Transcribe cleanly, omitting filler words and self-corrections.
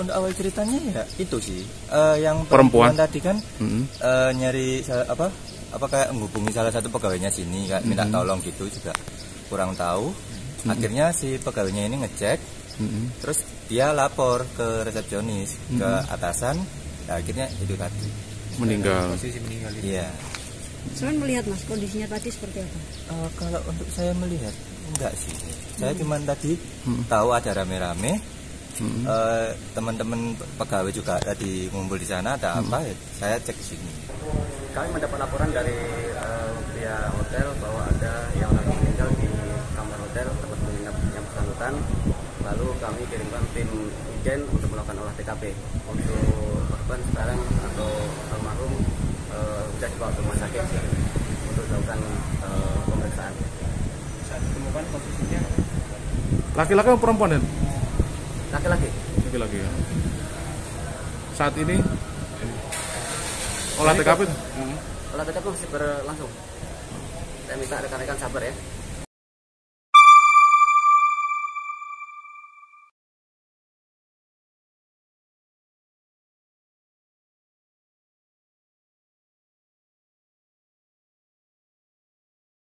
untuk awal ceritanya ya itu sih yang Perempuan tadi kan nyari apa kayak menghubungi salah satu pegawainya sini kayak minta tolong gitu juga kurang tahu. Akhirnya si pegawainya ini ngecek, terus dia lapor ke resepsionis ke atasan. Nah, akhirnya itu tadi meninggal. Posisi meninggal itu. Iya. Selain melihat Mas kondisinya tadi seperti apa? Kalau untuk saya melihat enggak sih. Saya cuma tadi tahu ada rame-rame. Teman-teman pegawai juga tadi ngumpul di sana ada apa ya saya cek sini. Kami mendapat laporan dari pihak hotel bahwa ada yang meninggal di kamar hotel tempat menginap yang bersangkutan. Lalu kami kirimkan tim Ijen untuk melakukan olah TKP. Untuk korban sekarang atau almarhum sudah dibawa ke rumah sakit untuk dilakukan pemeriksaan. Saat ditemukan posisinya Laki-laki atau perempuan ya? Laki-laki. Laki-laki ya. Saat ini olah TKP. Olah TKP masih berlangsung. Saya minta rekan-rekan sabar ya.